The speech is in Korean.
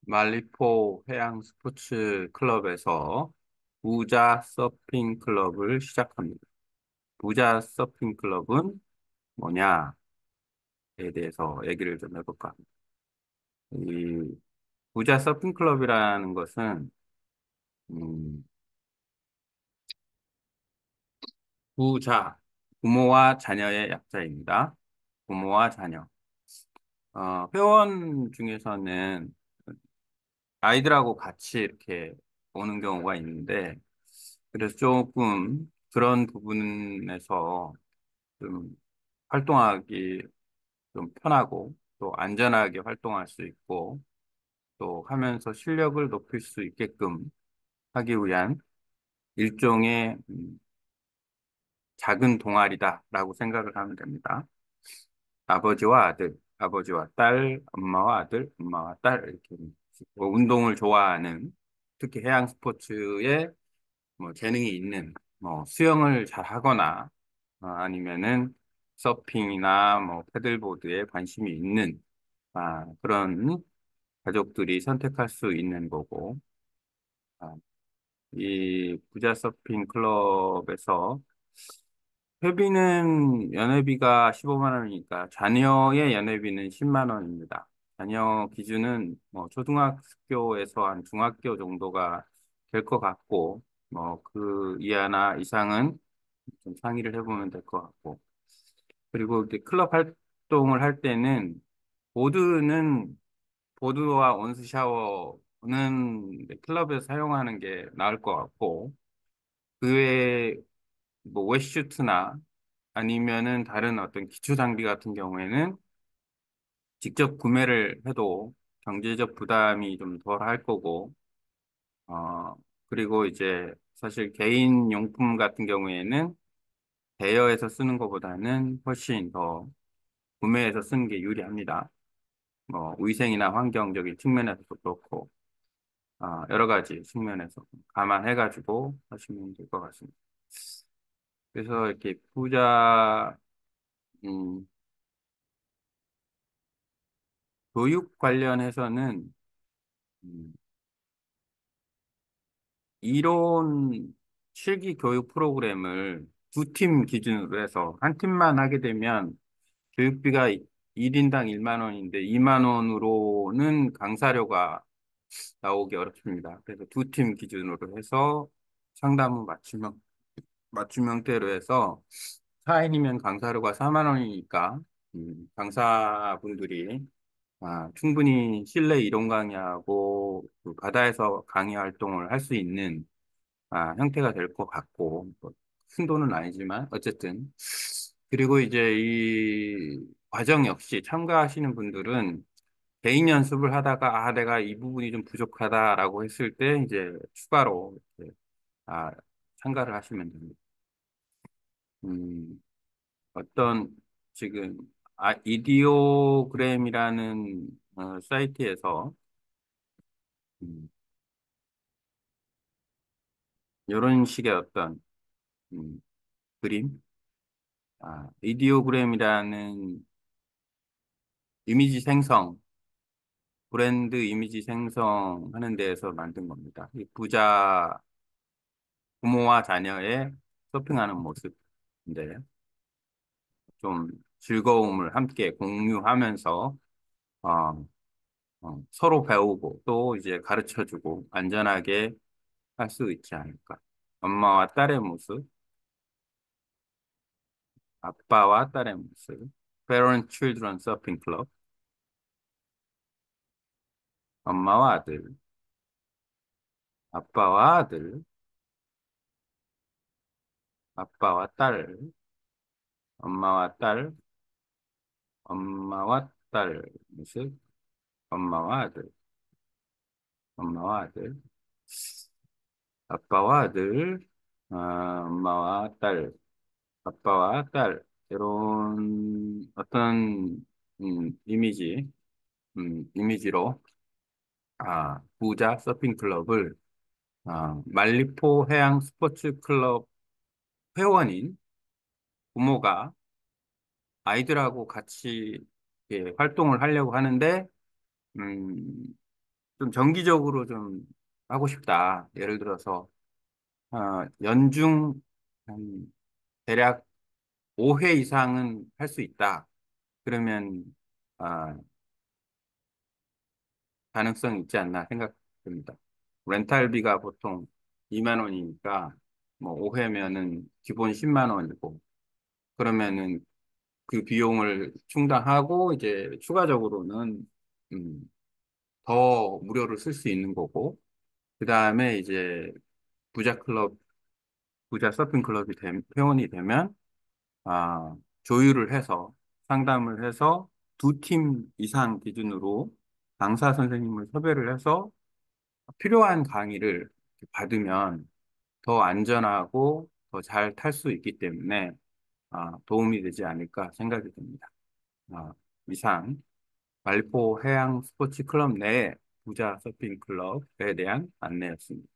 말리포 해양 스포츠 클럽에서 부자 서핑 클럽을 시작합니다. 부자 서핑 클럽은 뭐냐에 대해서 얘기를 좀 해볼까 합니다. 이 부자 서핑 클럽이라는 것은 음, 부자, 부모와 자녀의 약자입니다. 부모와 자녀. 회원 중에서는 아이들하고 같이 이렇게 오는 경우가 있는데, 그래서 조금 그런 부분에서 좀 활동하기 좀 편하고 또 안전하게 활동할 수 있고 또 하면서 실력을 높일 수 있게끔 하기 위한 일종의 작은 동아리다라고 생각을 하면 됩니다. 아버지와 아들, 아버지와 딸, 엄마와 아들, 엄마와 딸 이렇게 뭐 운동을 좋아하는 특히 해양 스포츠에 뭐 재능이 있는 뭐 수영을 잘 하거나 아니면은 서핑이나 뭐 패들보드에 관심이 있는 그런 가족들이 선택할 수 있는 거고 아, 이 부자 서핑 클럽에서 회비는 연회비가 15만 원이니까 자녀의 연회비는 10만 원입니다. 자녀 기준은 뭐 초등학교에서 한 중학교 정도가 될 것 같고 뭐 그 이하나 이상은 좀 상의를 해보면 될 것 같고 그리고 이렇게 클럽 활동을 할 때는 보드는 보드와 온수 샤워는 클럽에서 사용하는 게 나을 것 같고 그 외에 뭐 웨시슈트나 아니면은 다른 어떤 기초 장비 같은 경우에는 직접 구매를 해도 경제적 부담이 좀 덜 할 거고 어 그리고 이제 사실 개인 용품 같은 경우에는 대여해서 쓰는 것보다는 훨씬 더 구매해서 쓰는 게 유리합니다. 뭐 위생이나 환경적인 측면에서도 그렇고 여러 가지 측면에서 감안해가지고 하시면 될 것 같습니다. 그래서 이렇게 부자 음, 교육 관련해서는 음, 이론 실기 교육 프로그램을 두 팀 기준으로 해서 한 팀만 하게 되면 교육비가 1인당 1만 원인데 2만 원으로는 강사료가 나오기 어렵습니다. 그래서 두 팀 기준으로 해서 상담은 맞춤 형태로 해서 4인이면 강사료가 4만 원이니까 강사분들이 충분히 실내 이론 강의하고 그 바다에서 강의 활동을 할 수 있는 형태가 될 것 같고 뭐큰 돈은 아니지만 어쨌든 그리고 이제 이 과정 역시 참가하시는 분들은 개인 연습을 하다가 내가 이 부분이 좀 부족하다라고 했을 때 이제 추가로 이렇게, 참가를 하시면 됩니다. 음, 어떤 지금 이디오그램이라는 사이트에서 음, 이런 식의 어떤 음, 그림, 이디오그램이라는 이미지 생성, 브랜드 이미지 생성하는 데에서 만든 겁니다. 이 부자 부모와 자녀의 쇼핑하는 모습인데 좀 즐거움을 함께 공유하면서 어, 서로 배우고 또 이제 가르쳐주고 안전하게 할 수 있지 않을까. 엄마와 딸의 모습, 아빠와 딸의 모습, Parent Children Surfing Club, 엄마와 아들, 아빠와 아들, 아빠와 딸, 엄마와 딸, 엄마와 딸 모습, 엄마와 아들, 엄마와 아들, 아빠와 아들, 엄마와 딸, 아빠와 딸, 이런 어떤 이미지로 부자 서핑 클럽을 말리포 해양 스포츠 클럽 회원인 부모가 아이들하고 같이 이렇게 활동을 하려고 하는데 음, 좀 정기적으로 좀 하고 싶다. 예를 들어서 연중 한 대략 5회 이상은 할 수 있다. 그러면 아, 가능성이 있지 않나 생각됩니다. 렌탈비가 보통 2만 원이니까 뭐 5회면은 기본 10만 원이고 그러면은 그 비용을 충당하고 이제 추가적으로는 음, 더 무료로 쓸 수 있는 거고 그 다음에 이제 부자 클럽, 부자 서핑 클럽이 회원이 되면 조율을 해서 상담을 해서 두 팀 이상 기준으로 강사 선생님을 섭외를 해서 필요한 강의를 받으면 더 안전하고 더 잘 탈 수 있기 때문에 도움이 되지 않을까 생각이 듭니다. 아, 이상 말포 해양 스포츠 클럽 내 부자 서핑 클럽에 대한 안내였습니다.